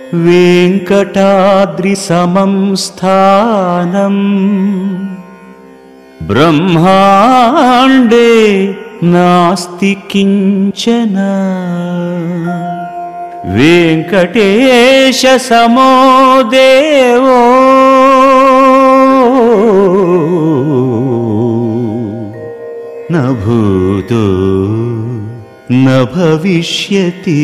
వెంకటాద్రి సమం స్థానం బ్రహ్మాండే నాస్తి కించన వెంకటేశ సమో దేవో న భూతో న భవిష్యతి.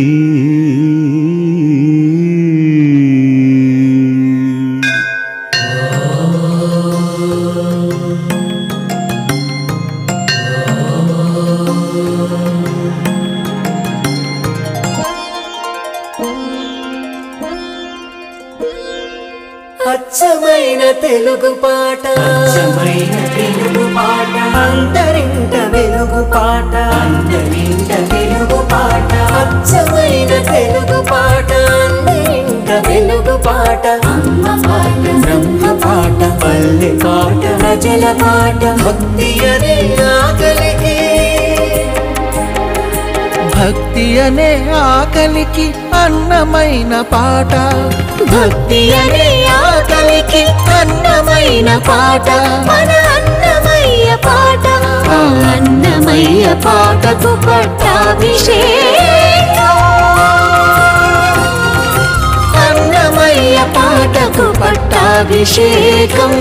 అచ్చమైన తెలుగు పాట, అచ్చమైన తెలుగు పాట, అంతరింట వెలుగు పాట, అంతరింట వెలుగు పాట, అచ్చమైన తెలుగు పాట, అంతరింట వెలుగు పాట, అమ్మ పాట, బ్రహ్మ పాట, పల్లె పాట, ప్రజల పాట, భక్తి అనే ఆకలికి, భక్తి అనే ఆకలికి అన్నమైన పాట, భక్తి అనే ఆకలికి అన్నమైన పాట, మన అన్నమయ్య పాట. ఆ అన్నమయ్య పాటకు పట్టాభిషేకం, అన్నమయ్య పాటకు పట్టాభిషేకం.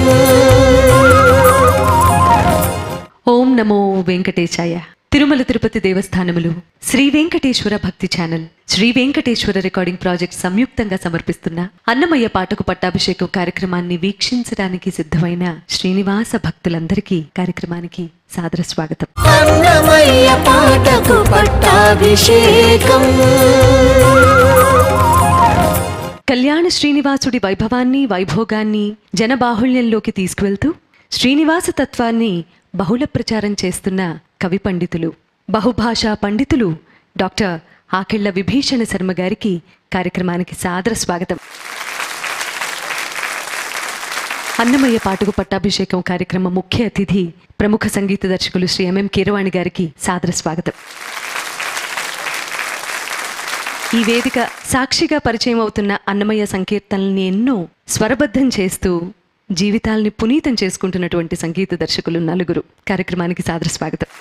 ఓం నమో వెంకటేశాయ. Tirumala Tirupati దేవస్థానములు, Sri Venkateswara Bhakti channel, Sri Venkateswara recording project సంయుక్తంగా సమర్పిస్తున్న అన్నమయ్య పాటకు పట్టాభిషేకం కార్యక్రమాన్ని వీక్షించడానికి సిద్ధమైన శ్రీనివాస భక్తులందరికీ కార్యక్రమానికి సాదర స్వాగతం. అన్నమయ్య పాటకు పట్టాభిషేకం. కళ్యాణ శ్రీనివాసుడి వైభవాన్ని, వైభోగాన్ని జనబాహుళ్యంలోకి తీసుకువెళ్తూ శ్రీనివాస తత్వాన్ని బహుళ ప్రచారం చేస్తున్న కవి పండితులు, బహుభాషా పండితులు డాక్టర్ ఆకెళ్ల విభీషణ శర్మ గారికి కార్యక్రమానికి సాదర స్వాగతం. అన్నమయ్య పాటకు పట్టాభిషేకం కార్యక్రమ ముఖ్య అతిథి ప్రముఖ సంగీత దర్శకులు శ్రీ ఎంఎం కీరవాణి గారికి సాదర స్వాగతం. ఈ వేదిక సాక్షిగా పరిచయం అవుతున్న అన్నమయ్య సంకీర్తనల్ని ఎన్నో స్వరబద్ధం చేస్తూ జీవితాల్ని పునీతం చేసుకుంటున్నటువంటి సంగీత దర్శకులు నలుగురు కార్యక్రమానికి సాదర స్వాగతం.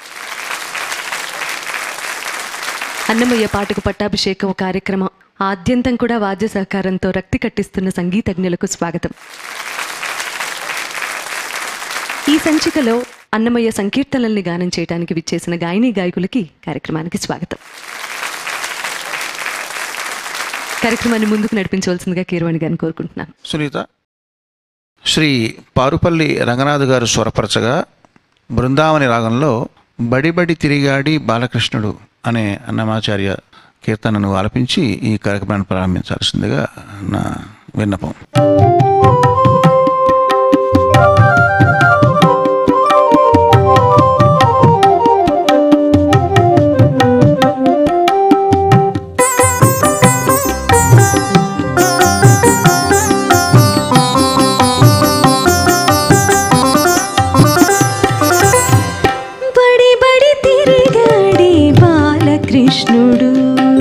అన్నమయ్య పాటకు పట్టాభిషేకం కార్యక్రమం ఆద్యంతం కూడా వాద్య సహకారంతో రక్తి కట్టిస్తున్న సంగీతజ్ఞులకు స్వాగతం. ఈ సంచికలో అన్నమయ్య సంకీర్తనల్ని గానం చేయడానికి విచ్చేసిన గాయని గాయకులకి కార్యక్రమానికి స్వాగతం. కార్యక్రమాన్ని ముందుకు నడిపించవలసిందిగా కీరవాణి గారిని కోరుకుంటున్నాను. సునీత, శ్రీ పారుపల్లి రంగనాథ్ గారు స్వరపరచగా బృందావని రాగంలో బడిబడి తిరిగాడి బాలకృష్ణుడు అనే అన్నమాచార్య కీర్తనను ఆలపించి ఈ కార్యక్రమాన్ని ప్రారంభించాల్సిందిగా నా విన్నపం. కృష్ణుడు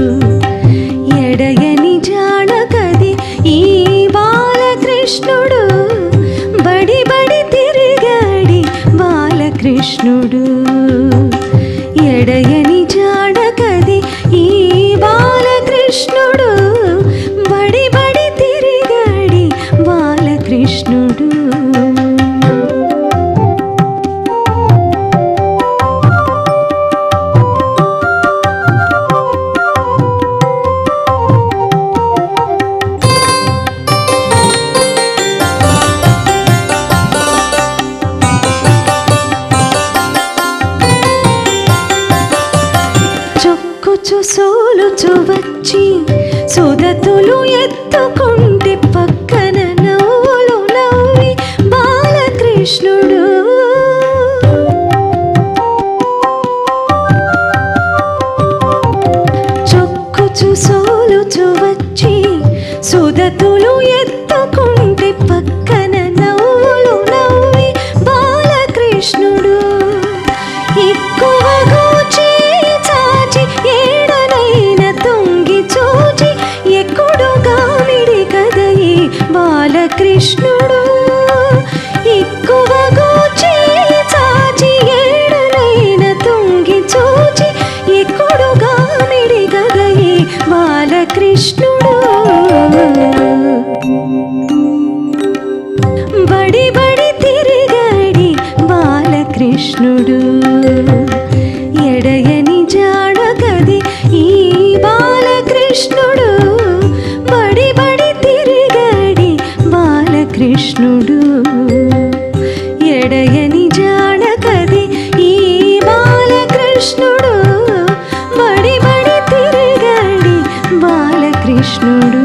ఎడయని జానకది ఈ బాలకృష్ణుడు, బడి బడి తిరిగాడి బాలకృష్ణుడు, ఎడయని జానకది ఈ బాలకృష్ణుడు, బడి బడి తిరిగాడి బాలకృష్ణుడు. సోలుచు వచ్చి సుదతులు ఎత్తుకుంటే పక్కన నవ్వులు నవ్వి బాలకృష్ణుడు, చొక్కుచు సోలుచు వచ్చి సుదతులు ఎత్తుకుంటే పక్కన నవ్వులు నవ్వి బాలకృష్ణుడు, ఎక్కువగా చాచి ఏడనైన తొంగి చూచి ఎక్కుడుగా మిడి బాలకృష్ణుడు ఎక్కువగూచి చాచి ఏడనైన తుంగి చూచి ఎక్కుడుగా మిడిగదయి బాలకృష్ణుడు బడి బడి తిరిగాడి బాలకృష్ణుడు ఎడయని జాడగది ఈ బాలకృష్ణుడు బడి బడి తిరిగాడి బాలకృష్ణుడు ఎడయని జాడగది ఈ బాలకృష్ణుడు బడి బడి తిరిగాడి బాలకృష్ణుడు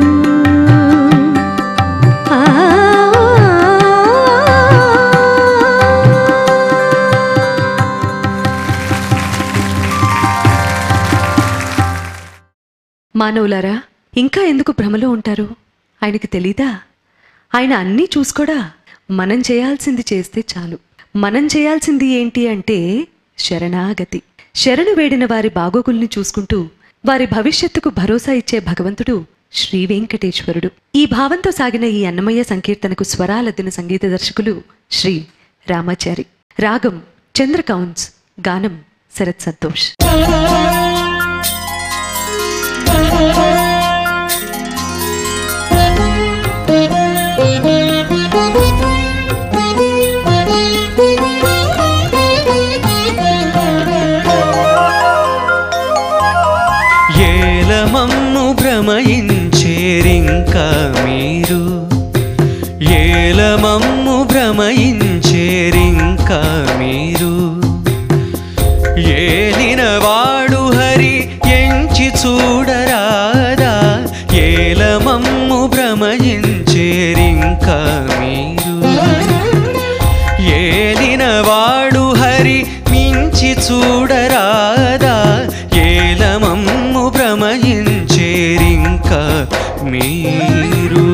మానవులారా, ఇంకా ఎందుకు భ్రమలో ఉంటారు? ఆయనకి తెలీదా? ఆయన అన్నీ చూసుకోడా? మనం చేయాల్సింది చేస్తే చాలు. మనం చేయాల్సింది ఏంటి అంటే శరణాగతి. శరణు వేడిన వారి బాగోగుల్ని చూసుకుంటూ వారి భవిష్యత్తుకు భరోసా ఇచ్చే భగవంతుడు శ్రీ వెంకటేశ్వరుడు. ఈ భావంతో సాగిన ఈ అన్నమయ్య సంకీర్తనకు స్వరాలద్దిన సంగీత దర్శకులు శ్రీ రామాచారి. రాగం చంద్రకౌన్స్, గానం శరత్ సంతోష్. ఏలమమ్ము భ్రమయించేరింకా మీరు, ఏలమమ్ము భ్రమయించేరింకా మీరు, ఏలినవాడు హరి ఎంచి చూడరాదా, ఏలమమ్ము భ్రమయించేరింకా మీరు, ఏలినవాడు హరి మించి చూడరాదా, ఏలమమ్ము భ్రమయించేరింకా మీరు.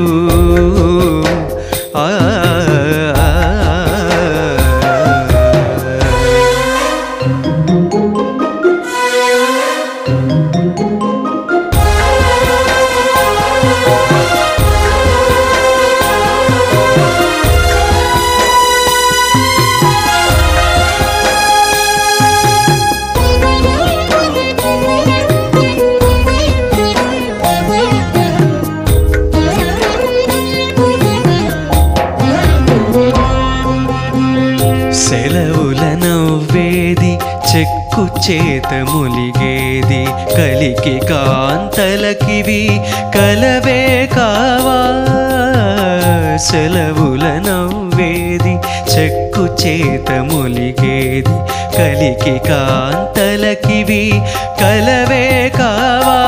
సెలవుల నవ్వేది, చెక్కు చేత ములిగేది, కలికి కాంతలకివి కలవే కావా. సెలవుల నవ్వేది, చెక్కు చేత ములిగేది, కలికి కాంతలకివి కలవే కావా.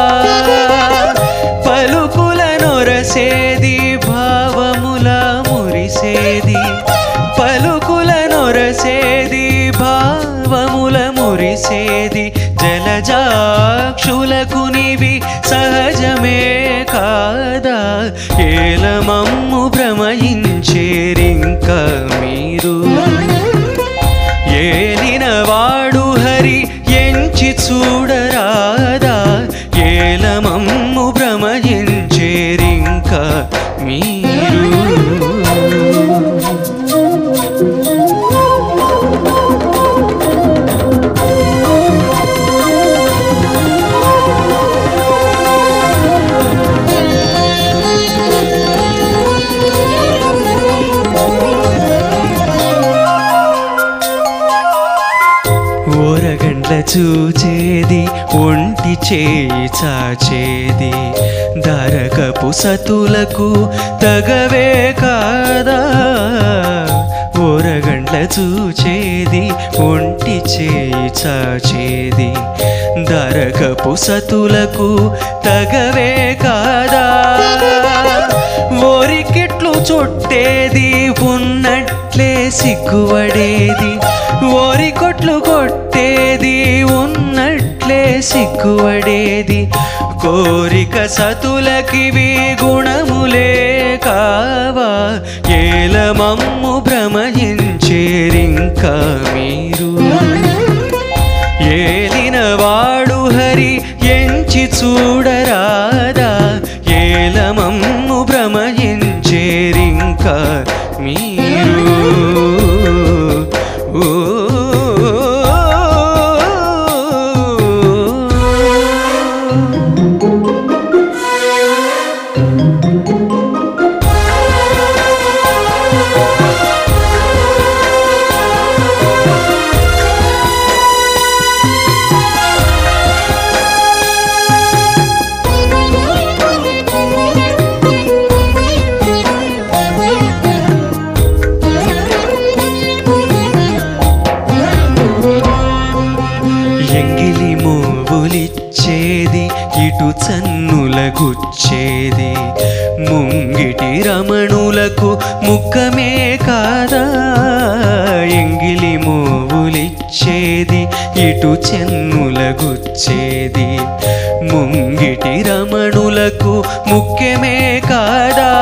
పలుకుల నొరసేది, భావముల మురిసేది, పలుకుల నొరసేది, భావముల మురిసేది, జలజాక్షులకు నివి సహజమే కాదా, ఏలమమ్ము భ్రమయించేరింకా మీరు, ఏలినవాడు హరి ఎంచి చూడరాదా, ఏలమమ్ము భ్రమయించేరింకా మీరు. ఓరగండ్ల చూచేది, ఒంటి చేయి చాచేది, దరకపు సతులకు తగవే కాదా. ఓరగండ్ల చూచేది, ఒంటి చేయి చాచేది, దరకపు సతులకు తగవే కాదా. ఓరికెట్లు చుట్టేది, ఉన్నట్లే సిగ్గువడేది, ఓరికొట్లు కొట్టేది, ఉన్నట్లే సిగ్గువడేది, కోరిక సతులకివి గుణములే కావా, ఏలమమ్ము భ్రమయించేరింకా మీరు, ఏలినవాడు హరి ఎంచి చూడరాదా, ఏలమమ్ము భ్రమయించేరింకా గుచ్చేది ముంగిటి రమణులకు ముఖమే కాదా ఎంగిలి మోవులిచ్చేది ఇటు చెన్నుల గుచ్చేది ముంగిటి రమణులకు ముఖ్యమే కాదా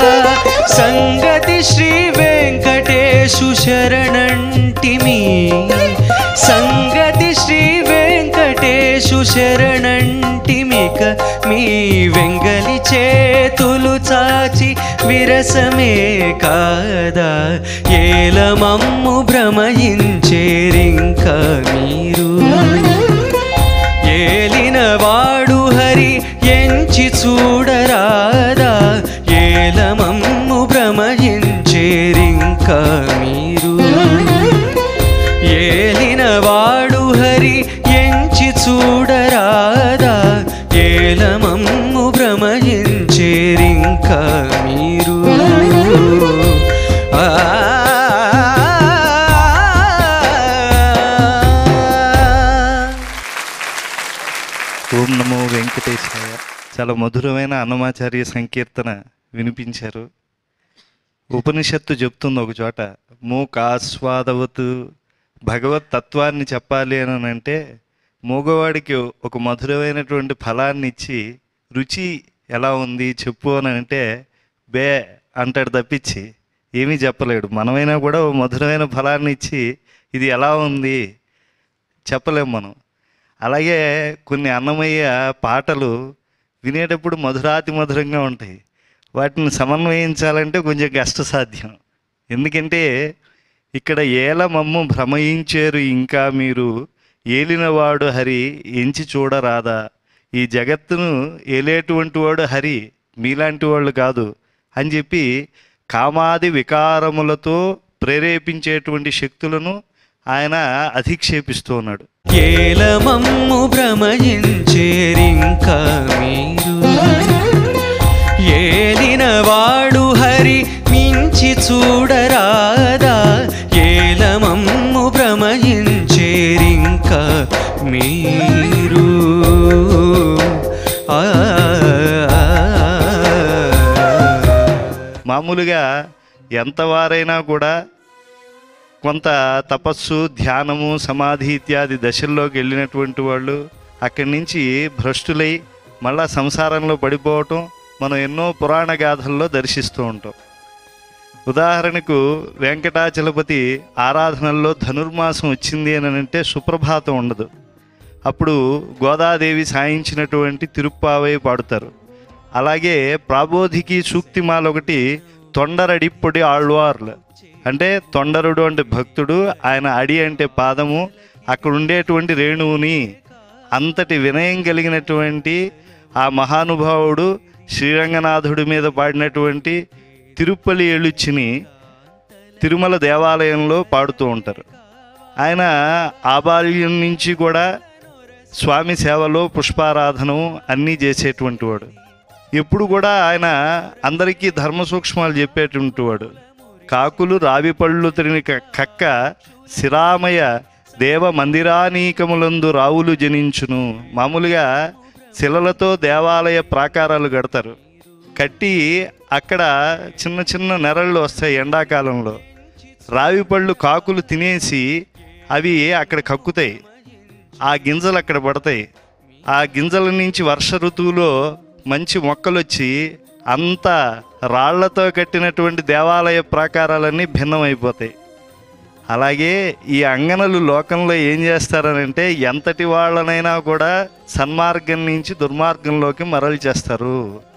సంగతి శ్రీ వెంకటేశు శరణంటిమి సంగతి శ్రీ వెంకటేశు శరణంటిమిక మీ వెంగలి చేతులు చాచి విరసమే కాదా ఏలమమ్ము భ్రమయించేరింక మీరు ఏలినవాడు హరి ఎంచి చూడరాదా ఏలమమ్ము భ్రమయించేరింక మీరు ఏలినవాడు హరి ఎంచి చూడరాదా ఏలమమ్ము భ్రమయించేరింక మీరు ఓం నమో వెంకటేశాయ. చాలా మధురమైన అన్నమాచార్య సంకీర్తన వినిపించారు. ఉపనిషత్తు చెప్తుంది ఒక చోట మూకాస్వాదవత్ భగవత్ తత్వాన్ని చెప్పాలి అని అంటే మూగవాడికి ఒక మధురమైనటువంటి ఫలాన్ని ఇచ్చి రుచి ఎలా ఉంది చెప్పు అని అంటే బే అంటాడు తప్పించి ఏమీ చెప్పలేడు. మనమైనా కూడా ఓ మధురమైన ఫలాన్ని ఇచ్చి ఇది ఎలా ఉంది చెప్పలేము మనం. అలాగే కొన్ని అన్నమయ్య పాటలు వినేటప్పుడు మధురాతి మధురంగా ఉంటాయి. వాటిని సమన్వయించాలంటే కొంచెం కష్టసాధ్యం. ఎందుకంటే ఇక్కడ ఏలమమ్ము భ్రమయించారు ఇంకా మీరు ఏలినవాడు హరి ఎంచి చూడరాదా ఈ జగత్తును ఏలేటువంటి వాడు హరి మీలాంటి వాళ్ళు కాదు అని చెప్పి కామాది వికారములతో ప్రేరేపించేటువంటి శక్తులను ఆయన అధిక్షేపిస్తూ ఉన్నాడు. ఏలమమ్ము భ్రమయించేరింక మీరు ఏలినవాడు హరి మించి చూడరాదా ఏలమమ్ము భ్రమయించేరింక మీరు మామూలుగా ఎంతవారైనా కూడా కొంత తపస్సు ధ్యానము సమాధి ఇత్యాది దశల్లోకి వెళ్ళినటువంటి వాళ్ళు అక్కడి నుంచి భ్రష్టులై మళ్ళా సంసారంలో పడిపోవటం మనం ఎన్నో పురాణ గాథల్లో దర్శిస్తూ ఉంటాం. ఉదాహరణకు వెంకటాచలపతి ఆరాధనల్లో ధనుర్మాసం వచ్చింది అని అంటే సుప్రభాతం ఉండదు. అప్పుడు గోదాదేవి సాయించినటువంటి తిరుప్పావై పాడుతారు. అలాగే ప్రాబోధికి సూక్తిమాల ఒకటి తొండరడిప్పొడి ఆళ్వార్లు అంటే తొండరుడు అంటే భక్తుడు, ఆయన అడి అంటే పాదము, అక్కడ ఉండేటువంటి రేణువుని అంతటి వినయం కలిగినటువంటి ఆ మహానుభావుడు శ్రీరంగనాథుడి మీద పాడినటువంటి తిరుపలి ఎలుచిని తిరుమల దేవాలయంలో పాడుతూ ఉంటారు. ఆయన ఆబాల్యం నుంచి కూడా స్వామి సేవలో పుష్పారాధనం అన్నీ చేసేటువంటి వాడు. ఎప్పుడు కూడా ఆయన అందరికీ ధర్మ సూక్ష్మాలు చెప్పేటువంటి వాడు. కాకులు రావి పళ్ళు తిరిని కక్క శిరామయ దేవ మందిరానీకములందు రావులు జనించును. మామూలుగా శిలలతో దేవాలయ ప్రాకారాలు కడతారు. కట్టి అక్కడ చిన్న చిన్న నెరళ్ళు వస్తాయి. ఎండాకాలంలో రావి పళ్ళు కాకులు తినేసి అవి అక్కడ కక్కుతాయి. ఆ గింజలు అక్కడ పడతాయి. ఆ గింజల నుంచి వర్ష ఋతువులో మంచి మొక్కలు వచ్చి అంతా రాళ్లతో కట్టినటువంటి దేవాలయ ప్రాకారాలన్నీ భిన్నమైపోతాయి. అలాగే ఈ అంగనలు లోకంలో ఏం చేస్తారనంటే ఎంతటి వాళ్ళనైనా కూడా సన్మార్గం నుంచి దుర్మార్గంలోకి మరలి చేస్తారు.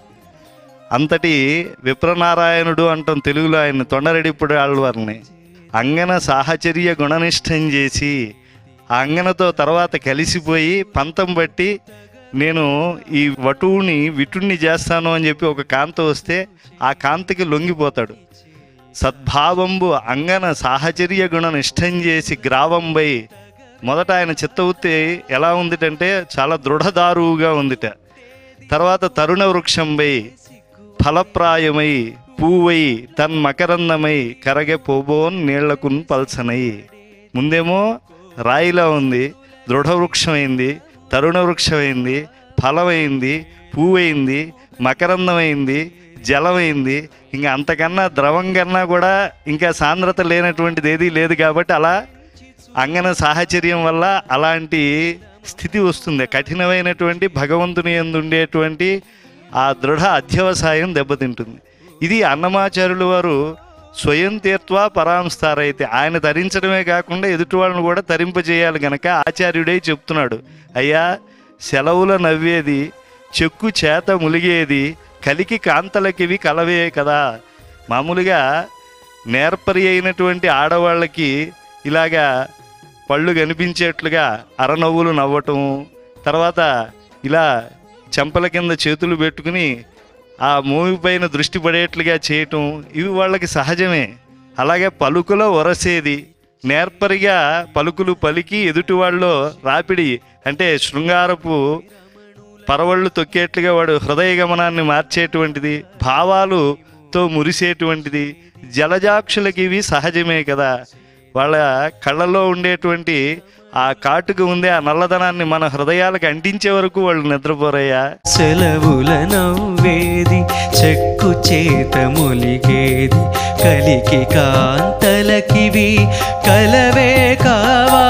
అంతటి విప్రనారాయణుడు అంటాం తెలుగులో ఆయన తొండరెడిప్పుడు ఆళ్వారిని. అంగన సాహచర్య గుణనిష్టం చేసి ఆ అంగనతో తర్వాత కలిసిపోయి పంతం బట్టి నేను ఈ వటువుని విటుణ్ణి చేస్తాను అని చెప్పి ఒక కాంత వస్తే ఆ కాంతకి లొంగిపోతాడు. సద్భావంబు అంగన సాహచర్య గుణ నిష్టం చేసి గ్రావంబై మొదట ఆయన చిత్తవృత్తి ఎలా ఉందిటంటే చాలా దృఢదారువుగా ఉందిట. తర్వాత తరుణ వృక్షంబై ఫలప్రాయమై పూవై తన్మకరందమై కరగె పోబోన్ నీళ్లకున్ పల్సనై. ముందేమో రాయిలా ఉంది, దృఢవృక్షమైంది, తరుణ వృక్షమైంది, ఫలమైంది, పువ్వయింది, మకరందమైంది, జలమైంది. ఇంకా అంతకన్నా ద్రవం కన్నా కూడా ఇంకా సాంద్రత లేనటువంటిది ఏదీ లేదు. కాబట్టి అలా అంగన సాహచర్యం వల్ల అలాంటి స్థితి వస్తుంది. కఠినమైనటువంటి భగవంతుని యందు ఉండేటువంటి ఆ దృఢ అధ్యవసాయం దెబ్బతింటుంది. ఇది అన్నమాచార్యులు వారు స్వయం తీర్త్వా పరాంస్తారైతే, ఆయన తరించడమే కాకుండా ఎదుటి వాళ్ళని కూడా తరింపజేయాలి గనక ఆచార్యుడై చెప్తున్నాడు, అయ్యా సెలవుల నవ్వేది, చెక్కు చేత ములిగేది, కలికి కాంతలకివి కలవే కదా. మామూలుగా నేర్పరి అయినటువంటి ఆడవాళ్ళకి ఇలాగా పళ్ళు కనిపించేట్లుగా అరనవ్వులు నవ్వటం, తర్వాత ఇలా చెంపల కింద చేతులు పెట్టుకుని ఆ మూవీ పైన దృష్టి పడేట్లుగా చేయటం, ఇవి వాళ్ళకి సహజమే. అలాగే పలుకులో ఒరసేది, నేర్పరిగా పలుకులు పలికి ఎదుటి వాళ్ళలో రాపిడి అంటే శృంగారపు పరవళ్ళు తొక్కేట్లుగా వాడు హృదయ గమనాన్ని మార్చేటువంటిది, భావాలుతో మురిసేటువంటిది. జలజాక్షులకి ఇవి సహజమే కదా. వాళ్ళ కళ్ళలో ఉండేటువంటి ఆ కాటుకు ఉందే ఆ నల్లదనాన్ని మన హృదయాలకు అంటించే వరకు వాళ్ళు నిద్రపోరయ్యా. సెలవుల నవ్వేది, చెక్కు చేత మొలిగేది, కలికి కాంతలకివి కలవే కావా.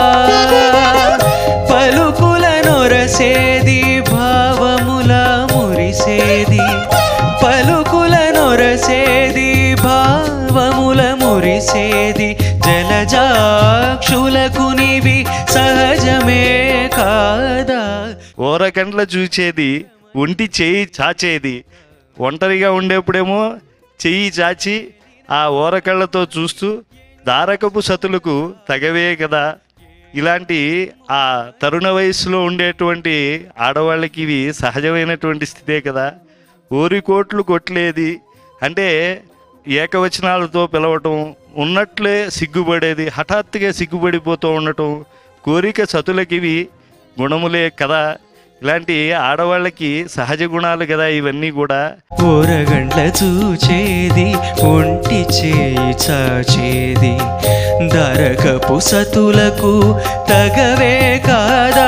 పలుకుల నొరసేది, భావముల మురిసేది, పలుకుల నొరసేది, భావముల మురిసేది, జలజాక్షులకు నివి సహజమే కాదా. ఓరకండ్ల చూచేది, ఒంటి చేయి చాచేది. ఒంటరిగా ఉండేప్పుడేమో చెయ్యి చాచి ఆ ఓరకళ్ళతో చూస్తూ దారకపు సతులకు తగవే కదా. ఇలాంటి ఆ తరుణ వయస్సులో ఉండేటువంటి ఆడవాళ్ళకి ఇవి సహజమైనటువంటి స్థితే కదా. ఓరికోట్లు కొట్లేది అంటే ఏకవచనాలతో పిలవటం, ఉన్నట్లే సిగ్గుపడేది, హఠాత్తుగా సిగ్గుపడిపోతూ ఉండటం, కోరిక సతులకివి గుణములే కదా. ఇలాంటి ఆడవాళ్ళకి సహజ గుణాలు కదా ఇవన్నీ కూడా. ఊరగండ్ల చూచేది, ఒంటి చేయి చాచేది, దరకపు సతులకు తగవే కాదా.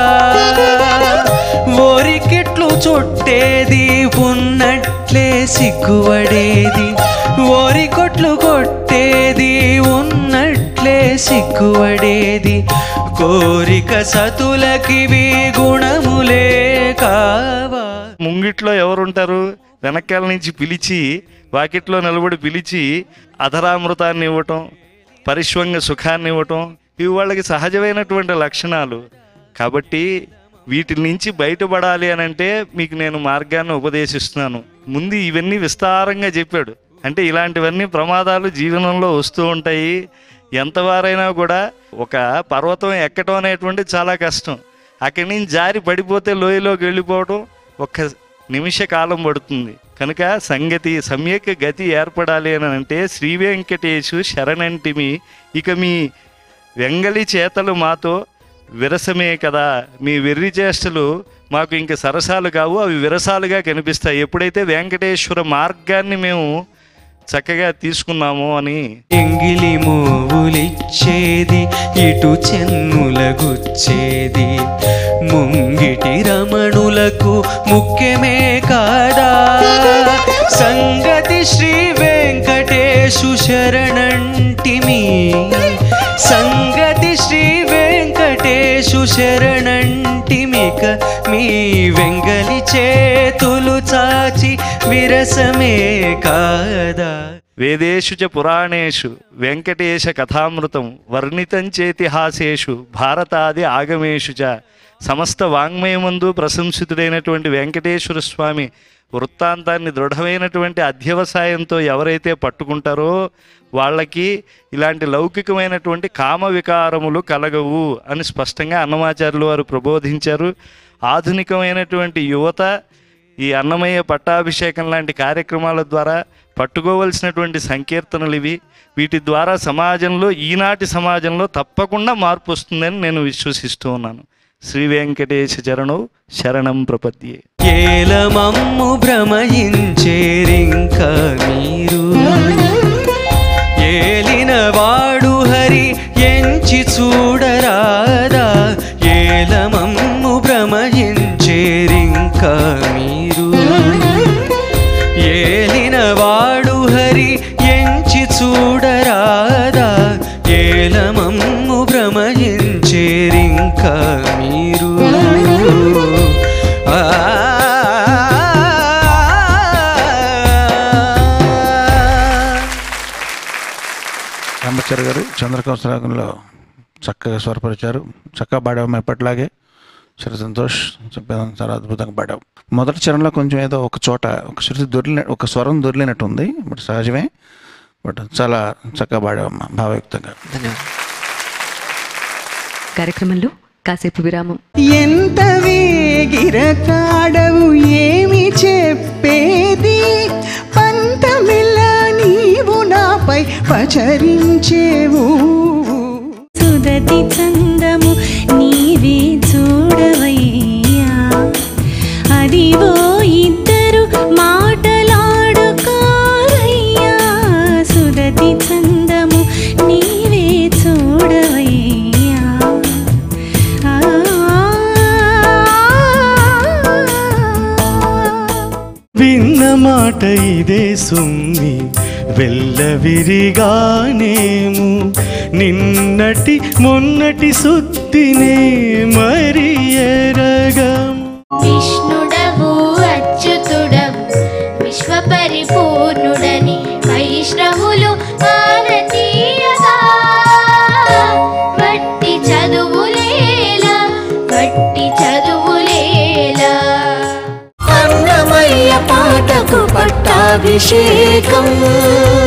ఓరికెట్లు చుట్టేది, ఉన్నట్లే సిగ్గుపడేది, ఓరికొట్లు కొట్టేది, ఉన్నట్లే సిగ్గుపడేది, కోరిక సతులకివి గుణములే కావా. ముంగిట్లో ఎవరుంటారు, వెనకాల నుంచి పిలిచి వాకిట్లో నిలబడి పిలిచి అధరామృతాన్ని ఇవ్వటం, పరిశ్వంగ సుఖాన్ని ఇవ్వటం, ఇవి వాళ్ళకి సహజమైనటువంటి లక్షణాలు. కాబట్టి వీటి నుంచి బయటపడాలి అని అంటే మీకు నేను మార్గాన్ని ఉపదేశిస్తున్నాను. ముందు ఇవన్నీ విస్తారంగా చెప్పాడు. అంటే ఇలాంటివన్నీ ప్రమాదాలు జీవనంలో వస్తూ ఉంటాయి. ఎంతవారైనా కూడా ఒక పర్వతం ఎక్కడం అనేటువంటిది చాలా కష్టం. అక్కడి నుంచి జారి పడిపోతే లోయలోకి వెళ్ళిపోవడం ఒక్క నిమిష కాలం పడుతుంది. కనుక సంగతి సమ్యక్ గతి ఏర్పడాలి అని అంటే శ్రీ వెంకటేశు శరణంటిమి, ఇక మీ వెంగలి చేతలు మాతో విరసమే కదా. మీ వెర్రి చేష్టలు మాకు ఇంక సరసాలు కావు, అవి విరసాలుగా కనిపిస్తాయి ఎప్పుడైతే వెంకటేశ్వర మార్గాన్ని మేము చక్కగా తీసుకున్నాము అని. ఎంగిలి మూవులిచ్చేది, ఇటు చెన్నుల గుచ్చేది, ముంగిటి రమణులకు ముఖ్యమే కాదా. సంగతి శ్రీ వెంకటేశు శరణంటిమి, సంగతి శ్రీ వెంకటేశు శరణంటిమిక మీ వెంగలి చేతులు చాచి విరసమే కాదా. వేదేషు చ పురాణేషు వెంకటేశ కథామృతం వర్ణితం చేతిహాసేషు భారతాది ఆగమేషు చ. సమస్త వాంగ్మయమందు ప్రశంసితుడైనటువంటి వెంకటేశ్వర స్వామి వృత్తాంతాన్ని దృఢమైనటువంటి అధ్యవసాయంతో ఎవరైతే పట్టుకుంటారో వాళ్ళకి ఇలాంటి లౌకికమైనటువంటి కామ వికారములు కలగవు అని స్పష్టంగా అన్నమాచార్యులు వారు ప్రబోధించారు. ఆధునికమైనటువంటి యువత ఈ అన్నమయ్య పట్టాభిషేకం లాంటి కార్యక్రమాల ద్వారా పట్టుకోవలసినటువంటి సంకీర్తనలు ఇవి. వీటి ద్వారా సమాజంలో, ఈనాటి సమాజంలో తప్పకుండా మార్పు వస్తుందని నేను విశ్వసిస్తూ ఉన్నాను. శ్రీ వెంకటేశ చరణం శరణం ప్రపద్యే. ఏలమమ్ము భ్రమయించేరింక మీరు, ఏలినవాడు హరి ఎంచి చూడరాదా. ఏలమమ్ము భ్రమయించేరింక మీరు, ఏలినవాడు హరి ఎంచి చూడరాదా ఏలమమ్ము భ్రమయించేరింకా మీరు రామాచార్య గారు చంద్రకౌశరాగంలో చక్కగా స్వరపరిచారు. చక్కగా పాడాము ఎప్పటిలాగే. చాలా సంతోష్, చెప్పేదాం చాలా అద్భుతంగా పాడావు. మొదటి చరణంలో కొంచెం ఏదో ఒక చోట ఒక శృతి ఒక స్వరం దొరిలినట్టు ఉంది, బట్ సహజమే. బట్ చాలా చక్కగా పాడావమ్మా, భావయుక్తంగా. ధన్యవాదాలు. కార్యక్రమంలో కాసేపు విరామం. ఎంత వేగిరకాడవు ఏమి చెప్పేది, పంతమిల్ల నీవు నాపై పచరించేవు. సుదతి చందము నీవే చూడవయ్యా, అదివో ఇద్దరు మాటలాడుకోరయ్యా. సుదతి చందము నీవే చూడవయ్యా. విన్న మాట ఇదే సుమ్మి వెళ్ళవిరిగానేము, నిన్నటి మొన్నటి సుత్తినే మరి ఎరగం. విష్ణుడవు అచ్యుతుడవు విశ్వపరిపూర్ణుడని వైష్ణవులు భారతీయగా, వట్టి చదువులేలా వట్టి చదువులేలా. అన్నమయ్య పాటకు పట్టాభిషేకం.